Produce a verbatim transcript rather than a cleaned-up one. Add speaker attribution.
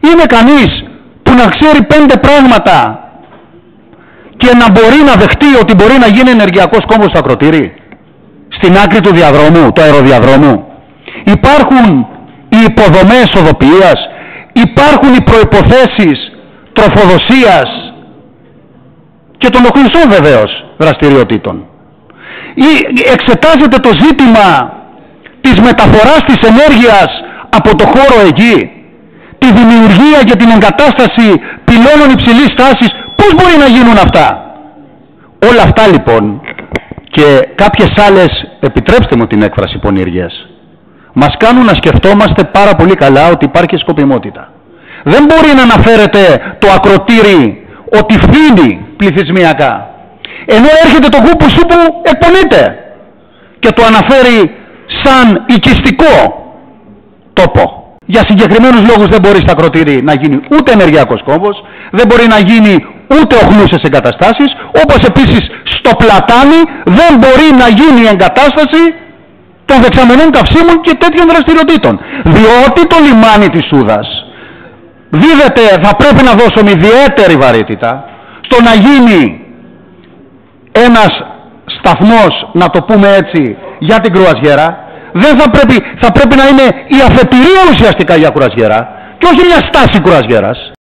Speaker 1: Είναι κανείς που να ξέρει πέντε πράγματα και να μπορεί να δεχτεί ότι μπορεί να γίνει ενεργειακός κόμβος στο ακροτήρι, στην άκρη του διαδρόμου, του αεροδιαδρόμου? Υπάρχουν οι υποδομές οδοποιίας, υπάρχουν οι προϋποθέσεις τροφοδοσίας και των οκλειστών βεβαίως δραστηριοτήτων. Ή εξετάζεται το ζήτημα της μεταφοράς της ενέργειας από το χώρο εκεί, τη δημιουργία και την εγκατάσταση πυλώνων υψηλής τάσης, πώς μπορεί να γίνουν αυτά? Όλα αυτά λοιπόν και κάποιες άλλες, επιτρέψτε μου την έκφραση, πονηριές, μας κάνουν να σκεφτόμαστε πάρα πολύ καλά ότι υπάρχει σκοπιμότητα. Δεν μπορεί να αναφέρεται το ακροτήρι ότι φύνει πληθυσμιακά, ενώ έρχεται το γούπου σου που εκπονείται και το αναφέρει σαν οικιστικό τόπο. Για συγκεκριμένους λόγους δεν μπορεί στα ακροτήρι να γίνει ούτε ενεργειακός κόμβος, δεν μπορεί να γίνει ούτε οχλούσες εγκαταστάσεις, όπως επίσης στο πλατάνι δεν μπορεί να γίνει η εγκατάσταση των δεξαμενών καυσίμων και τέτοιων δραστηριοτήτων. Διότι το λιμάνι της Σούδας δίδεται, θα πρέπει να δώσουμε ιδιαίτερη βαρύτητα στο να γίνει ένας σταθμός, να το πούμε έτσι, για την κρουαζιέρα. Δεν θα πρέπει, θα πρέπει να είναι η αφετηρία ουσιαστικά για κρουαζιέρα και όχι μια στάση κρουαζιέρας.